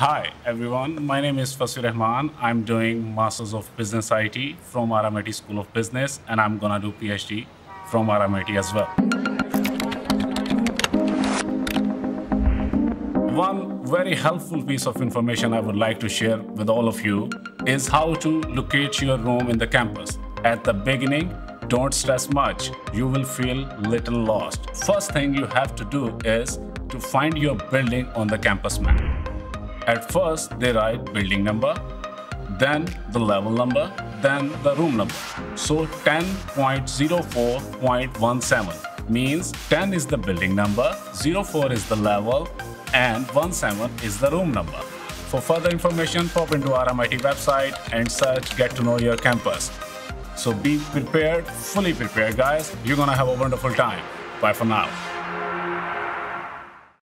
Hi everyone, my name is Fasir Rahman. I'm doing Masters of Business IT from RMIT School of Business, and I'm gonna do PhD from RMIT as well. One very helpful piece of information I would like to share with all of you is how to locate your room in the campus. At the beginning, don't stress much. You will feel little lost. First thing you have to do is to find your building on the campus map. At first, they write building number, then the level number, then the room number. So 10.04.17 means 10 is the building number, 04 is the level, and 17 is the room number. For further information, pop into our RMIT website and search Get to Know Your Campus. So be prepared, fully prepared, guys. You're gonna have a wonderful time. Bye for now.